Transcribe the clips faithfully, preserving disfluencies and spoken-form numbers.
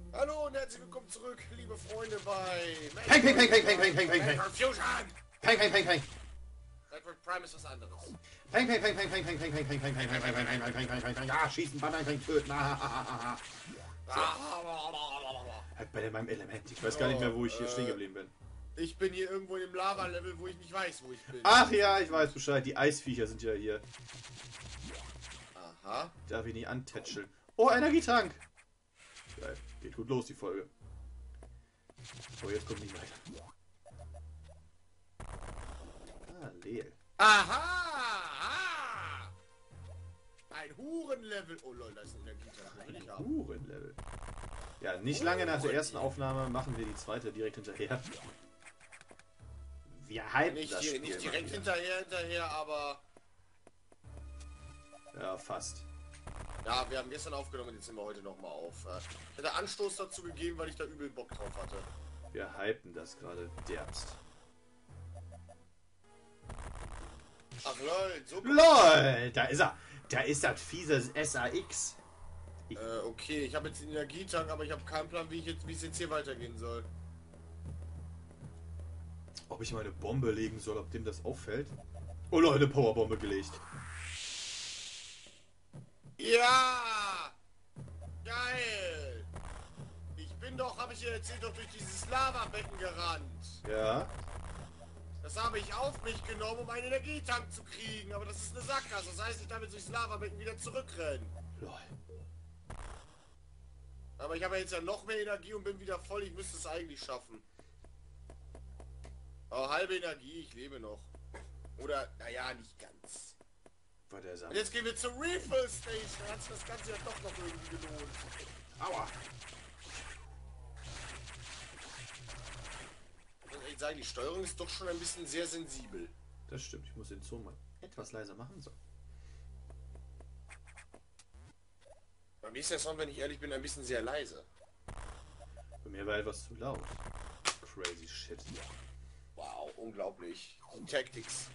Hallo und herzlich willkommen zurück, liebe Freunde, bei Peng, peng, peng, peng, peng, peng, peng, peng, peng. Metroid Fusion! Peng, peng, peng, peng. Metroid Prime ist was anderes. Peng, peng, peng, peng, peng, peng, peng, peng, peng, peng, peng, peng, peng, peng, peng, peng, peng, peng, peng. Ja, schießen, ballern, peng, töten. Halt bei meinem Element. Ich weiß gar nicht mehr, wo ich hier stehen geblieben bin. Ich bin hier irgendwo in dem Lava-Level, wo ich nicht weiß, wo ich bin. Ach ja, ich weiß Bescheid. Die Eisviecher sind ja hier. Aha. Darf ich nicht antätscheln. Oh, Energietank. Geil. Geht gut los, die Folge. So, jetzt kommt nicht weiter. Ah, Leel. Aha! Ein Hurenlevel. Oh lol, da ist ein Energietank. Will ich haben. Hurenlevel. Ja, nicht lange nach der ersten Aufnahme machen wir die zweite direkt hinterher. Wir halten Nicht, das hier, Spiel nicht direkt mal hinterher, hinterher, aber... Ja, fast. Ja, wir haben gestern aufgenommen, jetzt nehmen wir heute nochmal auf. Ich hätte Anstoß dazu gegeben, weil ich da übel Bock drauf hatte. Wir hypen das gerade derbst. Ach lol, so... LOL! Da ist er! Da ist das fieses S A X. Äh, okay, ich habe jetzt den Energietank, aber ich habe keinen Plan, wie ich jetzt, wie es jetzt hier weitergehen soll. Ob ich mal eine Bombe legen soll, ob dem das auffällt? Oh Leute, eine Powerbombe gelegt. Ja! Geil! Ich bin doch, habe ich dir erzählt, doch durch dieses Lavabecken gerannt. Ja. Das habe ich auf mich genommen, um einen Energietank zu kriegen, aber das ist eine Sackgasse. Das heißt, ich darf jetzt durchs Lavabecken wieder zurückrennen. Lol. Aber ich habe jetzt ja noch mehr Energie und bin wieder voll. Ich müsste es eigentlich schaffen. Aber halbe Energie, ich lebe noch. Oder, naja, nicht ganz. War der Und Samt. jetzt gehen wir zur Refill Station. Da hat sich das Ganze ja doch noch irgendwie gelohnt. Aua. Ich muss echt sagen, die Steuerung ist doch schon ein bisschen sehr sensibel. Das stimmt, ich muss den Ton mal etwas leiser machen. So. Bei mir ist der Sound, wenn ich ehrlich bin, ein bisschen sehr leise. Bei mir war etwas zu laut. Crazy shit. Wow, unglaublich. Die Tactics.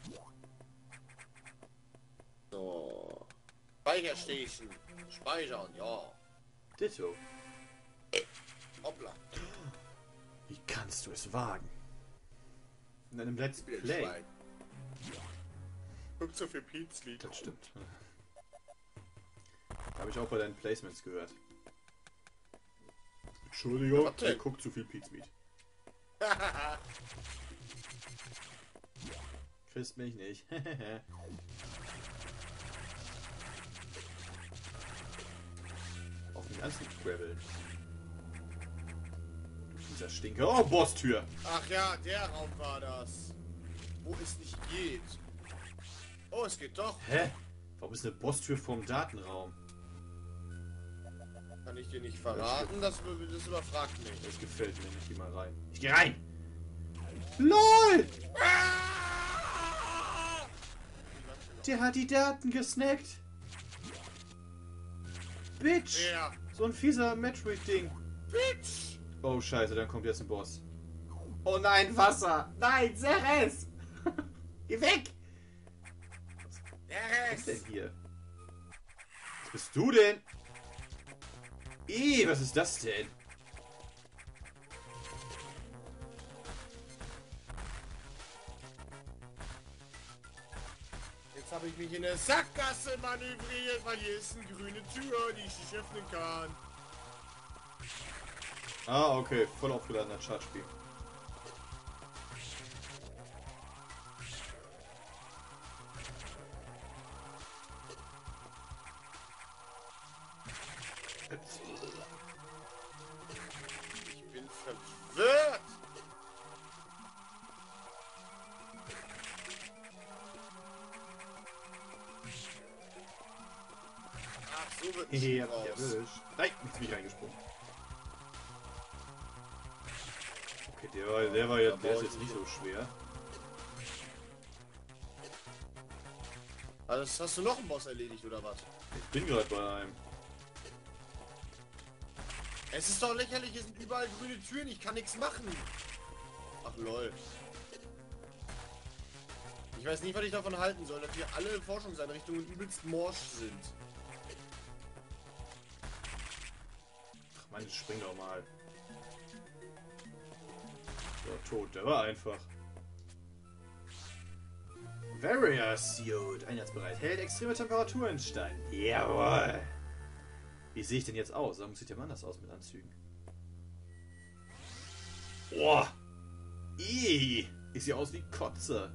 So. Speicherstation. Speichern, ja. Ditto. Hoppla. Wie kannst du es wagen? In einem Let's Ich bin ein Play. Schwein. Guck so viel Pete's Lied. Das stimmt. Habe ich auch bei deinen Placements gehört. Entschuldigung, Was denn? er guckt zu viel Pete's Meat. Küsst mich nicht. Auf den ganzen Gravel. Dieser Stinker. Oh, Bosstür! Ach ja, der Raum war das. Wo es nicht geht. Oh, es geht doch. Hä? Warum ist eine Bosstür vorm Datenraum? Kann ich dir nicht verraten, das, das überfragt mich. Das gefällt mir nicht. Geh mal rein. Ich geh rein! LOL! Der hat die Daten gesnackt! Bitch! Ja. So ein fieser Metroid-Ding. Bitch! Oh scheiße, dann kommt jetzt ein Boss. Oh nein, Wasser! Nein, Ceres! Geh weg! Was ist denn hier? Was bist du denn? Ih, was ist das denn? Jetzt habe ich mich in eine Sackgasse manövriert, weil hier ist eine grüne Tür, die ich nicht öffnen kann. Ah, okay, voll aufgeladener Chartspiel. Ich bin verwirrt. Ach, so wird es Ja, raus. erwischt. Nein, jetzt bin ich reingesprungen. Okay, der war, der war jetzt, der ist jetzt nicht so schwer. Also hast du noch einen Boss erledigt, oder was? Ich bin gerade bei einem. Es ist doch lächerlich, hier sind überall grüne Türen, ich kann nichts machen. Ach lol. Ich weiß nicht, was ich davon halten soll, dass hier alle Forschungseinrichtungen übelst morsch sind. Mann, spring doch mal. So, tot. Der war einfach. Barrier Suit. Einsatzbereit. Hält extreme Temperaturen stand. Jawohl. Wie sehe ich denn jetzt aus? Warum sieht der Mann anders aus mit Anzügen? Boah. Ih. Ich sehe aus wie Kotze.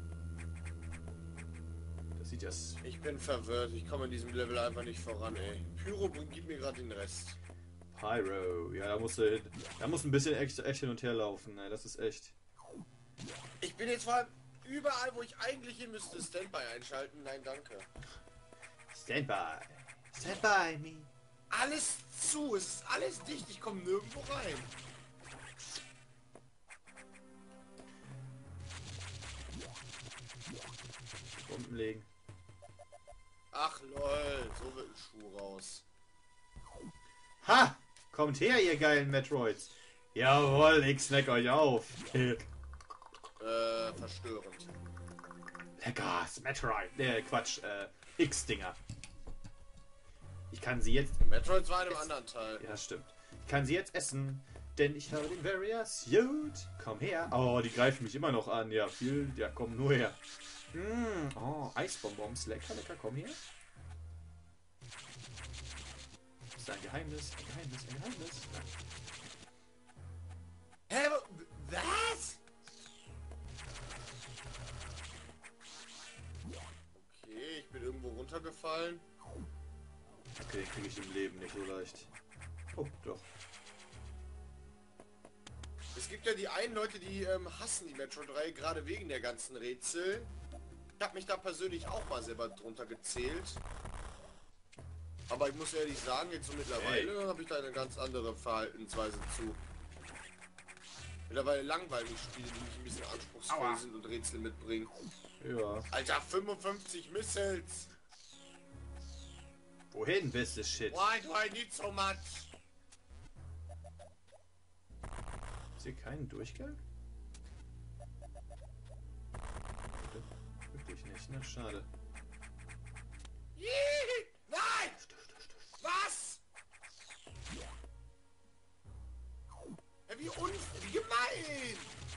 Das sieht ja... Ich bin verwirrt. Ich komme in diesem Level einfach nicht voran, ey. Pyro gibt mir gerade den Rest. Pyro. Ja, da musst du hin. Da muss ein bisschen echt, echt hin und her laufen. Ne? Das ist echt... Ich bin jetzt vor allem überall, wo ich eigentlich hin müsste. Standby einschalten. Nein, danke. Standby. Standby me. Alles zu. Es ist alles dicht. Ich komme nirgendwo rein. Bomben legen. Ach lol. So wird ein Schuh raus. Ha! Kommt her, ihr geilen Metroids. Jawohl, ich snack euch auf. Äh, verstörend. Lecker, Metroid. Äh, Quatsch, äh, X-Dinger. Ich kann sie jetzt... Metroid war in einem anderen Teil. Ja, stimmt. Ich kann sie jetzt essen, denn ich habe den Barrier Suit. Komm her. Oh, die greifen mich immer noch an. Ja, viel... Ja, komm nur her. Mm, oh, Eisbonbons. Lecker, lecker, komm her. Das ist ein Geheimnis, ein Geheimnis, ein Geheimnis. Hä, was? Okay, ich bin irgendwo runtergefallen. Okay, kriege ich im Leben nicht so leicht. Oh, doch. Es gibt ja die einen Leute, die ähm, hassen die Metroid-Reihe, gerade wegen der ganzen Rätsel. Ich habe mich da persönlich auch mal selber drunter gezählt. Aber ich muss ehrlich sagen, jetzt so mittlerweile habe ich da eine ganz andere Verhaltensweise zu. Mittlerweile langweilig Spiele, die mich ein bisschen anspruchsvoll Aua. sind und Rätsel mitbringen. Ja. Alter, fünfundfünfzig Missiles! Wohin bist du, shit? Why do I need so much? Ist hier keinen Durchgang? Wirklich nicht, ne? Schade. Nein! Was? Ja, wie un... wie gemein!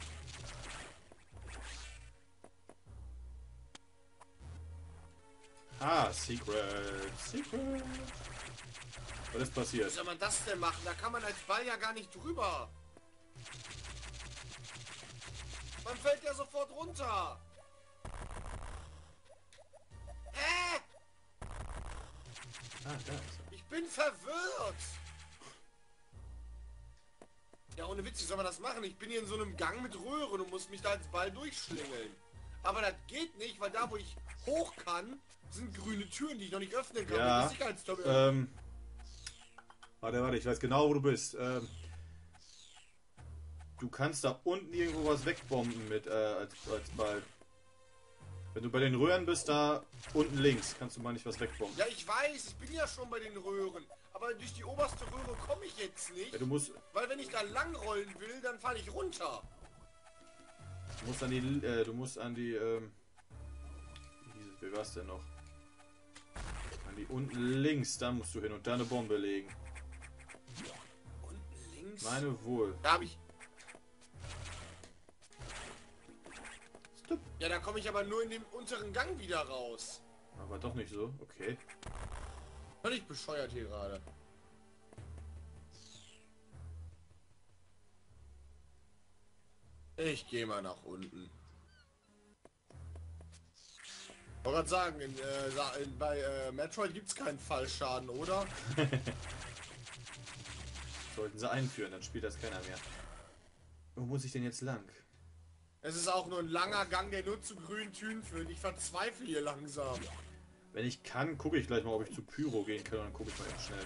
Ah, Secret. Secret. Was ist passiert? Wie soll man das denn machen? Da kann man als Ball ja gar nicht drüber. Man fällt ja sofort runter. Hä? Ah, da ist er. Ich bin verwirrt. Ja, ohne Witz, wie soll man das machen? Ich bin hier in so einem Gang mit Röhren und muss mich da als Ball durchschlingeln. Aber das geht nicht, weil da, wo ich hoch kann, sind grüne Türen, die ich noch nicht öffnen kann. Ja, ähm, warte, warte, ich weiß genau, wo du bist. Ähm, du kannst da unten irgendwo was wegbomben mit, äh, als, als Ball. Wenn du bei den Röhren bist, da unten links, kannst du mal nicht was wegbomben. Ja, ich weiß, ich bin ja schon bei den Röhren. Aber durch die oberste Röhre komme ich jetzt nicht. Ja, du musst... Weil wenn ich da lang rollen will, dann falle ich runter. Du musst an die, äh, du musst an die, ähm... Wie, wie war's denn noch? An die unten links, da musst du hin und da eine Bombe legen. Unten links? Meine wohl. Da habe ich... Ja, da komme ich aber nur in dem unteren Gang wieder raus. Aber doch nicht so, okay. Völlig bescheuert hier gerade. Ich gehe mal nach unten. Ich wollte gerade sagen, in, äh, in, bei äh, Metroid gibt es keinen Fallschaden, oder? Sollten sie einführen, dann spielt das keiner mehr. Wo muss ich denn jetzt lang? Es ist auch nur ein langer Gang, der nur zu grünen Türen führt. Ich verzweifle hier langsam. Wenn ich kann, gucke ich gleich mal, ob ich zu Pyro gehen kann. Und dann gucke ich mal eben schnell.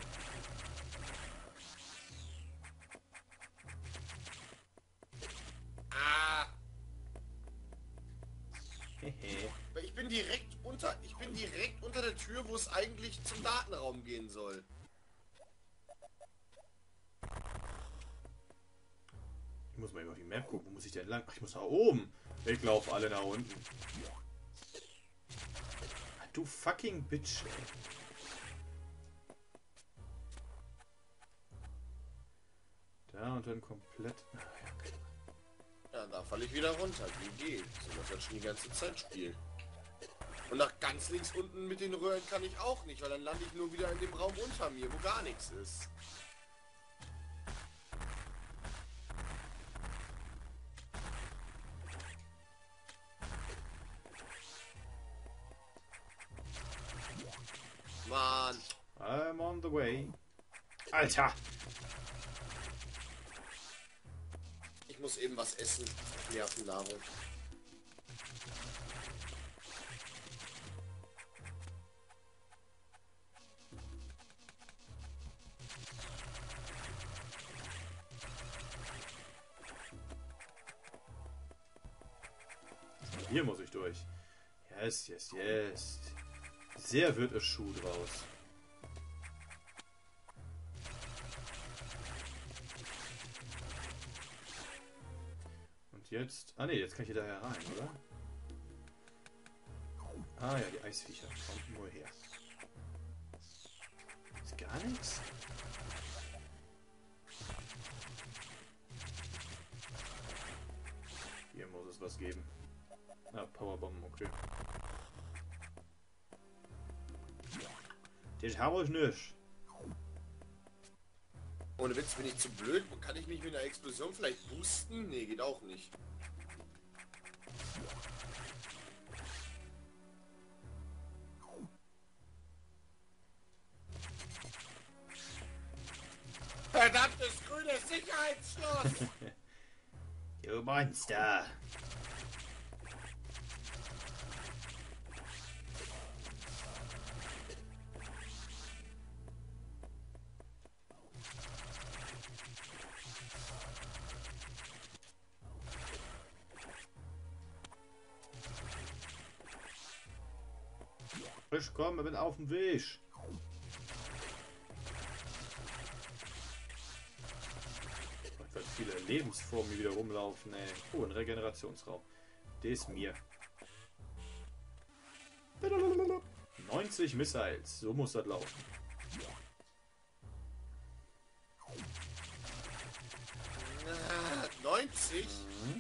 Ah. Ich bin direkt unter. Ich bin direkt unter der Tür, wo es eigentlich zum Datenraum gehen soll. Ich muss mal über die Map gucken. Wo muss ich denn lang? Ach, ich muss nach oben. Ich laufe alle nach unten. Du fucking Bitch, ey. und dann komplett... Ah, ja, klar. Ja, da falle ich wieder runter. Wie geht? So das wird schon die ganze Zeit spielen. Und nach ganz links unten mit den Röhren kann ich auch nicht, weil dann lande ich nur wieder in dem Raum unter mir, wo gar nichts ist. Mann. I'm on the way. Alter! Ich muss eben was essen. Nervennahrung. Hier muss ich durch. Yes, yes, yes. Sehr wird es Schuh draus. Und jetzt... Ah ne, jetzt kann ich hier daher rein, oder? Ah ja, die Eisviecher. Kommt nur her. Ist gar nichts? Hier muss es was geben. Ah, Powerbomben, okay. Das habe ich nicht. Ohne Witz, bin ich zu blöd? Kann ich mich mit einer Explosion vielleicht boosten? Nee, geht auch nicht. Verdammtes grünes Sicherheitsschloss! Du Monster! Ich komme, bin auf dem Weg. Was viele Lebensformen hier wieder rumlaufen, ey. Oh, ein Regenerationsraum. Der ist mir. neunzig Missiles, so muss das laufen. neunzig? Mhm.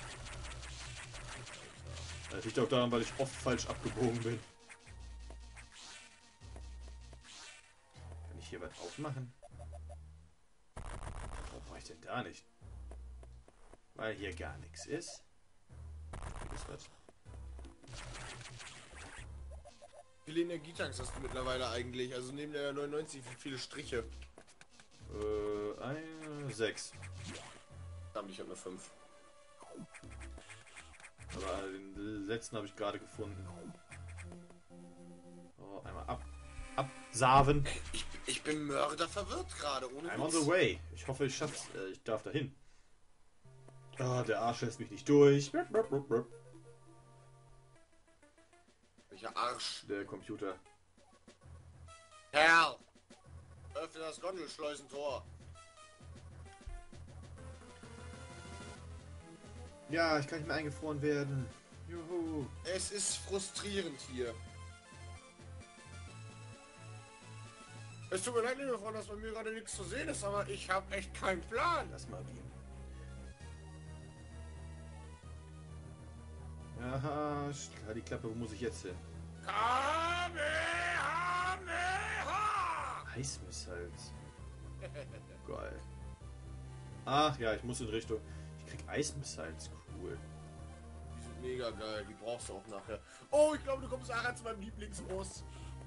Das liegt auch daran, weil ich oft falsch abgebogen bin. Kann ich hier was aufmachen? Warum brauche ich denn da nicht? Weil hier gar nichts ist. Hier ist was. Wie viele Energietanks hast du mittlerweile eigentlich? Also neben der neunundneunzig, wie viele Striche? Äh, eine, sechs. Verdammt, ich habe eine fünf. Aber den letzten habe ich gerade gefunden. Oh, einmal ab. Absaven. Ich, ich bin mörder verwirrt gerade, ohne I'm on Witz. the way. Ich hoffe, ich schaff's. Äh, ich darf dahin. Ah, der Arsch lässt mich nicht durch. Welcher Arsch. Der Computer. Herr! Öffne das Gondelschleusentor. Ja, ich kann nicht mehr eingefroren werden. Juhu. Es ist frustrierend hier. Es tut mir leid, liebe Freunde, dass bei mir gerade nichts zu sehen ist, aber ich habe echt keinen Plan. Lass mal beamen. Aha, klar, die Klappe, wo muss ich jetzt hin? Kamehameha! Eismissiles. Geil. Ach ja, ich muss in Richtung. Ich krieg Eismissiles, cool. Die sind mega geil, die brauchst du auch nachher. Oh, ich glaube, du kommst nachher zu meinem Lieblingsboss.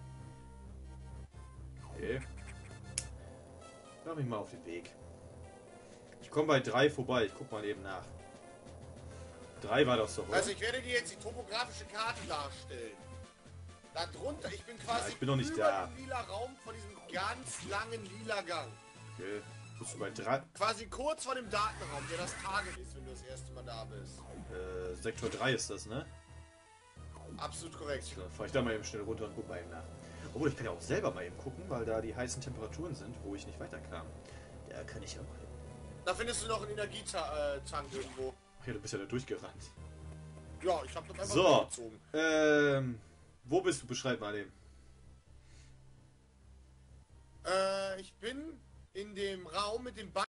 Okay. Mach mich mal auf den Weg. Ich komme bei drei vorbei, ich guck mal eben nach. Drei war das doch, oder? Also ich werde dir jetzt die topografische Karte darstellen. Da drunter, ich bin quasi Ja, ich bin noch nicht über da. dem lila Raum von diesem ganz langen lila Gang. Okay. Bist du bei drei? Quasi kurz vor dem Datenraum, der das Target ist, wenn du das erste Mal da bist. Äh, Sektor drei ist das, ne? Absolut korrekt. Dann fahr ich da mal eben schnell runter und guck mal eben nach. Obwohl, ich kann ja auch selber mal eben gucken, weil da die heißen Temperaturen sind, wo ich nicht weiterkam. Da kann ich ja mal hin. Da findest du noch einen Energietank irgendwo. Ach ja, du bist ja da durchgerannt. Ja, ich hab das einfach So. gezogen. Ähm, wo bist du? Beschreib mal eben. Äh, ich bin in dem Raum mit dem Bug.